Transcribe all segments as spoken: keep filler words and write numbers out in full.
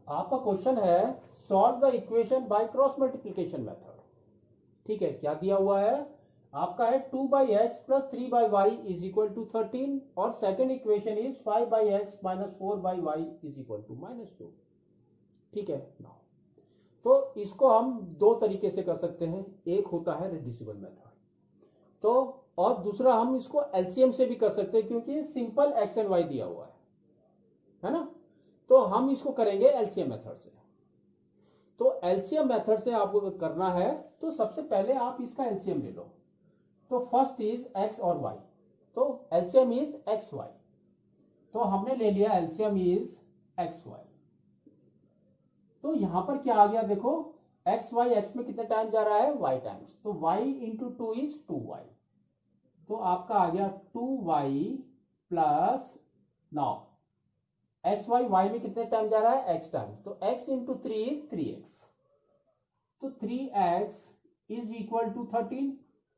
आपका क्वेश्चन है solve the equation by cross multiplication method. ठीक है, क्या दिया हुआ है आपका है two by x plus three by y is equal to thirteen और second equation is five by x minus four by y is equal to minus two. ठीक है ना, तो इसको हम दो तरीके से कर सकते हैं, एक होता है रिड्यूसिबल मेथड, तो और दूसरा हम इसको एलसीएम से भी कर सकते हैं क्योंकि सिंपल एक्स एंड वाई दिया हुआ है है ना। तो हम इसको करेंगे एलसीएम मेथड से। तो एलसीएम मेथड से आपको करना है तो सबसे पहले आप इसका एलसीएम ले लो। तो फर्स्ट इज एक्स और वाई, तो एलसीएम इज एक्स वाई, तो हमने ले लिया एलसीएम इज एक्स वाई। तो यहां पर क्या आ गया देखो, एक्स वाई, एक्स में कितने टाइम जा रहा है वाई टाइम्स, तो y into two is two y, तो आपका आ गया two y plus now x y, y में कितने टाइम जा रहा है एक्स टाइम, तो x into three is three x, तो three x is equal to thirteen.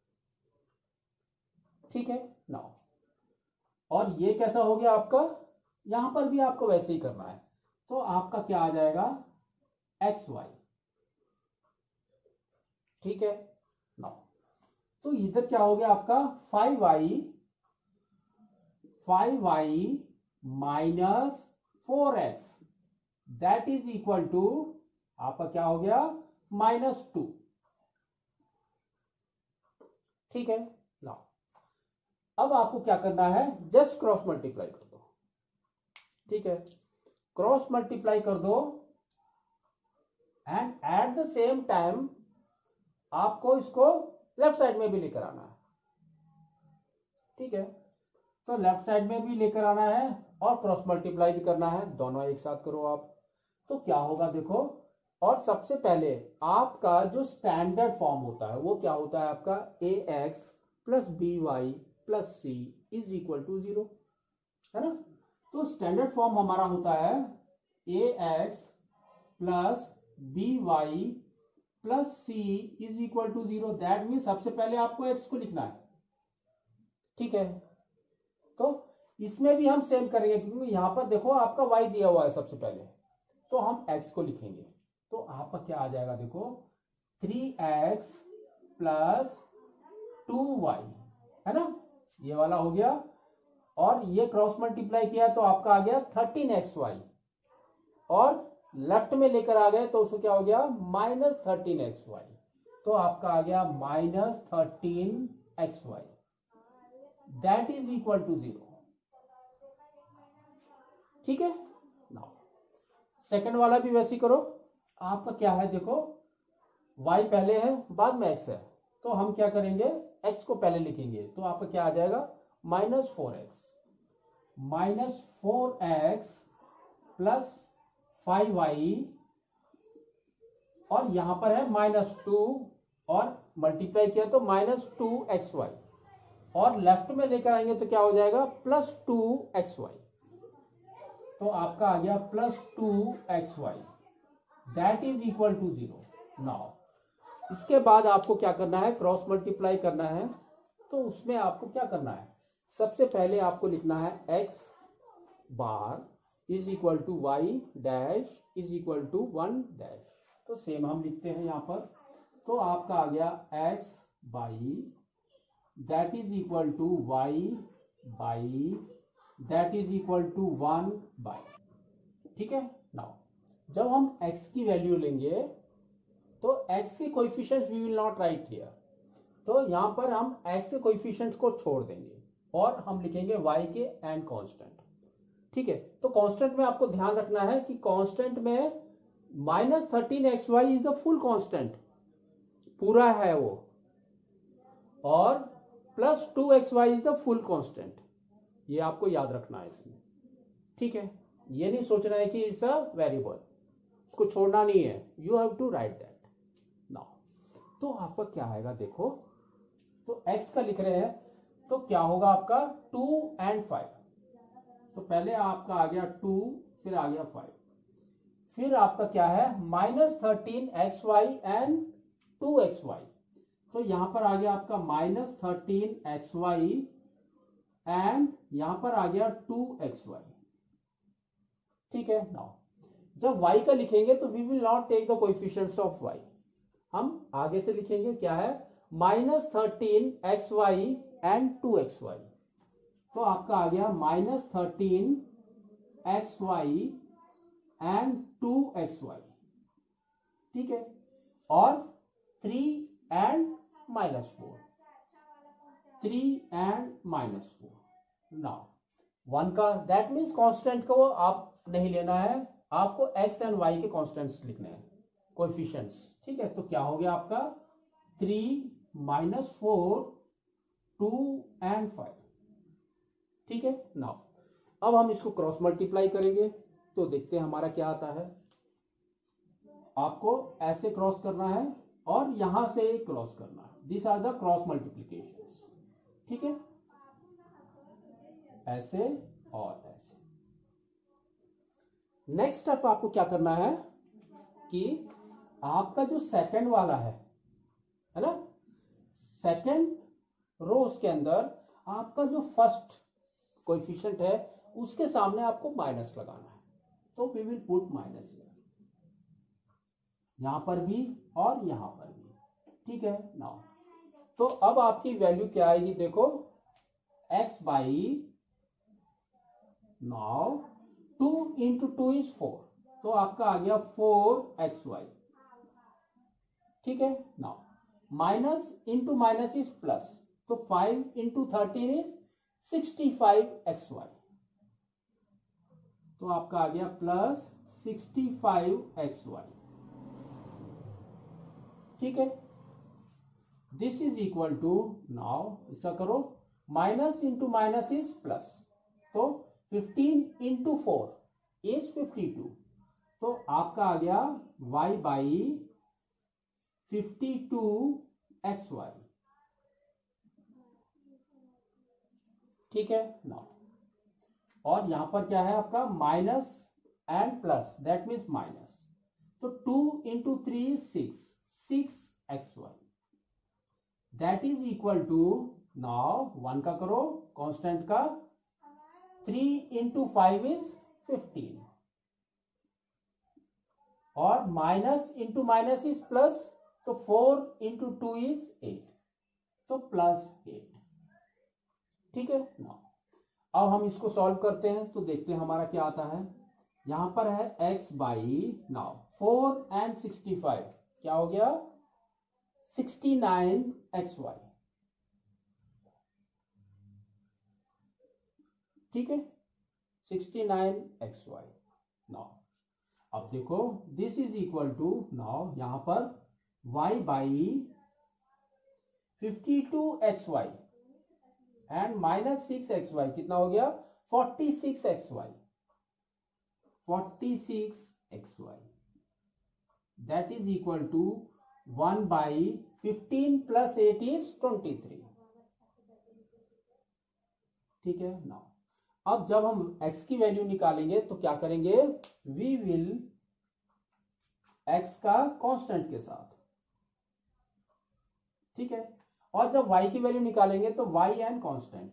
ठीक है नाउ, और ये कैसा हो गया आपका, यहां पर भी आपको वैसे ही करना है, तो आपका क्या आ जाएगा एक्स वाई। ठीक है नाउ, तो इधर क्या हो गया आपका five y, five y minus four x that is equal to आपका क्या हो गया माइनस टू। ठीक है नाउ, अब आपको क्या करना है जस्ट क्रॉस मल्टीप्लाई कर दो। ठीक है, क्रॉस मल्टीप्लाई कर दो and at the same time आपको इसको लेफ्ट साइड में भी लेकर आना है। ठीक है, तो लेफ्ट साइड में भी लेकर आना है और क्रॉस मल्टीप्लाई भी करना है, दोनों एक साथ करो आप। तो क्या होगा देखो, और सबसे पहले आपका जो स्टैंडर्ड फॉर्म होता है वो क्या होता है आपका a x plus b y plus c is equal to zero, है ना। तो स्टैंडर्ड फॉर्म हमारा होता है a x plus b y plus c is equal to zero, that mean सबसे पहले आपको एक्स को लिखना है। ठीक है, तो इसमें भी हम सेम करेंगे क्योंकि यहां पर देखो आपका y दिया हुआ है सबसे पहले, तो हम x को लिखेंगे, तो आपका क्या आ जाएगा देखो three x plus two y, है ना, ये वाला हो गया, और ये क्रॉस मल्टीप्लाई किया तो आपका आ गया थर्टीन एक्स वाई, और लेफ्ट में लेकर आ गए तो उसको क्या हो गया माइनस थर्टीन एक्स वाई, तो आपका आ गया minus thirteen x y that is equal to zero. ठीक है नाउ, सेकंड वाला भी वैसे ही करो। आपका क्या है देखो, y पहले है बाद में x है, तो हम क्या करेंगे x को पहले लिखेंगे, तो आपका क्या आ जाएगा minus four x, minus four x plus five y, और यहां पर है माइनस टू, और मल्टीप्लाई किया तो माइनस टू एक्स वाई, और लेफ्ट में लेकर आएंगे तो क्या हो जाएगा प्लस टू एक्स वाई, तो आपका आ गया plus two x y that is equal to zero. Now इसके बाद आपको क्या करना है क्रॉस मल्टीप्लाई करना है, तो उसमें आपको क्या करना है सबसे पहले आपको लिखना है x bar is equal to y dash is equal to one dash, तो सेम हम लिखते हैं यहां पर, तो आपका आ गया x by that is equal to y by that is equal to one by. ठीक है नाउ, जब हम x की वैल्यू लेंगे तो x के coefficients we will not write here, तो यहां पर हम x के कोएफिशिएंट्स को छोड़ देंगे और हम लिखेंगे y के एंड कांस्टेंट। ठीक है, तो कांस्टेंट में आपको ध्यान रखना है कि कांस्टेंट में minus thirteen x y is the full constant, पूरा है वो, और plus two x y is the full constant, ये आपको याद रखना है इसमें। ठीक है, ये नहीं सोचना है कि इट्स अ वेरिएबल, उसको छोड़ना नहीं है, you have to write that now. तो आपका क्या आएगा देखो, तो x का लिख रहे हैं तो क्या होगा आपका टू एंड फाइव, तो पहले आपका आ गया टू फिर आ गया फाइव, फिर आपका क्या है minus thirteen x y and two x y, तो यहां पर आ गया आपका minus thirteen x y and यहां पर आ गया टू एक्स वाई। ठीक है नाउ, जब y का लिखेंगे तो we will not take the coefficients of y, हम आगे से लिखेंगे क्या है, minus thirteen x y and two x y. तो आपका आ गया minus thirteen x y and two x y, ठीक है, और three and minus four, three and minus four. Now one का दैट मीन्स कांस्टेंट को आप नहीं लेना है, आपको एक्स एंड वाई के कांस्टेंट्स लिखने हैं, कोएफिशिएंट्स, ठीक है। तो क्या हो गया आपका three minus four two and five, ठीक है। नाउ अब हम इसको क्रॉस मल्टीप्लाई करेंगे तो देखते हैं हमारा क्या आता है। आपको ऐसे क्रॉस करना है और यहां से क्रॉस करना है, this are the cross multiplications, ठीक है, ऐसे और ऐसे। नेक्स्ट स्टेप आपको क्या करना है कि आपका जो सेकंड वाला है है ना, सेकंड रोज के अंदर आपका जो फर्स्ट कोएफिशिएंट है उसके सामने आपको माइनस लगाना है, तो we will put minus here, यहां पर भी और यहां पर भी, ठीक है। नाउ तो अब आपकी वैल्यू क्या आएगी, देखो x by, now two into two is four, तो आपका आ गया फोर एक्स वाई, ठीक है। Now minus into minus is plus, तो five into thirteen is sixty five x y, तो आपका आ गया plus sixty five x y, ठीक है। This is equal to, now ऐसा करो, minus into minus is plus, तो fifteen into four is fifty two, तो आपका आ गया y by fifty two x y, ठीक है। नाउ और यहां पर क्या है आपका minus and plus, that means minus, तो two into three is six, six x y, that is equal to, now one का करो कांस्टेंट का, three into five is fifteen, और minus into minus is plus, तो four into two is eight, तो plus eight, ठीक है। Now अब हम इसको सॉल्व करते हैं तो देखते हैं हमारा क्या आता है। यहां पर है x by, now four and sixty five क्या हो गया, सिक्सटी नाइन एक्स वाई, ठीक है, sixty nine x y. Now अब देखो this is equal to, now यहां पर y by fifty two x y and minus six x y, कितना हो गया forty six x y, forty six x y, that is equal to one by fifteen plus eight is twenty three, ठीक है। Now अब जब हम x की value निकालेंगे तो क्या करेंगे, वी विल x का कांस्टेंट के साथ, ठीक है, और जब y की वैल्यू निकालेंगे तो y एंड कांस्टेंट,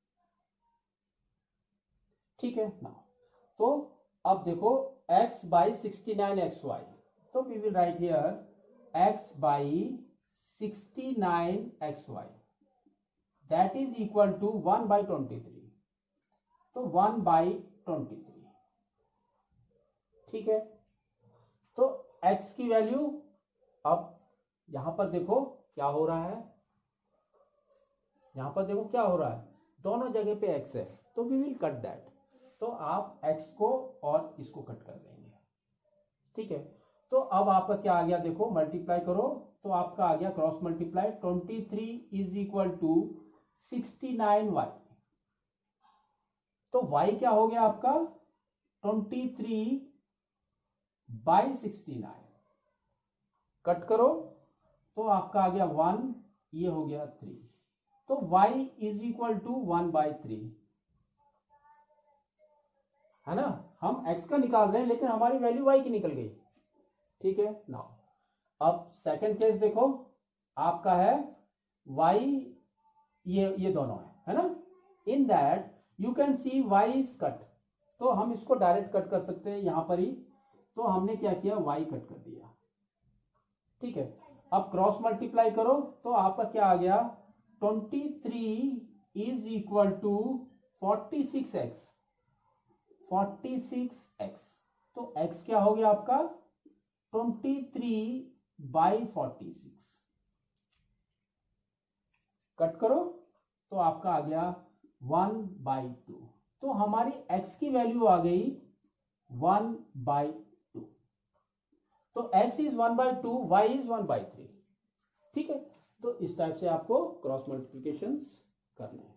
ठीक है। नाउ तो अब देखो x by sixty nine x y, तो we will write here x by sixty nine x y, that is equal to one by twenty three, तो वन बाई ट्वेंटी थ्री, ठीक है। तो x की वैल्यू, अब यहां पर देखो क्या हो रहा है, यहां पर देखो क्या हो रहा है, दोनों जगह पे x है, तो वी विल कट दैट, तो आप x को और इसको कट कर देंगे, ठीक है। तो अब आपका क्या आ गया, देखो मल्टीप्लाई करो तो आपका आ गया cross multiply, twenty three is equal to sixty nine y, तो y क्या हो गया आपका twenty three by sixty nine, cut करो तो आपका आ गया वन, ये हो गया थ्री, तो y is equal to one by three, है ना। हम x का निकाल रहे हैं लेकिन हमारी वैल्यू y की निकल गई, ठीक है। नाउ अब सेकंड केस देखो, आपका है y, ये ये दोनों है है ना, in that you can see y is cut, तो हम इसको डायरेक्ट कट कर सकते हैं यहां पर ही, तो हमने क्या किया, y कट कर दिया। ठीक है, अब क्रॉस मल्टीप्लाई करो तो आपका क्या आ गया, twenty three is equal to forty six x, forty six x. तो x क्या हो गया आपका, twenty three by forty six. Cut करो तो आपका आ गया वन बाई टू। तो हमारी x की वैल्यू आ गई वन बाई टू। तो x is one by two, y is one by three. ठीक है, तो इस टाइप से आपको क्रॉस मल्टीप्लिकेशन करना है।